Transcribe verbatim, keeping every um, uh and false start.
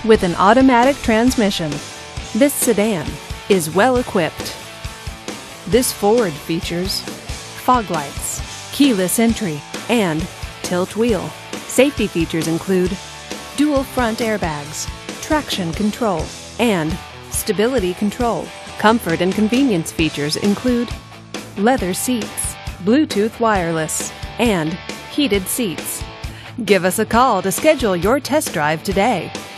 with an automatic transmission. This sedan is well equipped. This Ford features fog lights, keyless entry, and tilt wheel. Safety features include dual front airbags, traction control, and stability control. Comfort and convenience features include leather seats, Bluetooth wireless, and heated seats. Give us a call to schedule your test drive today.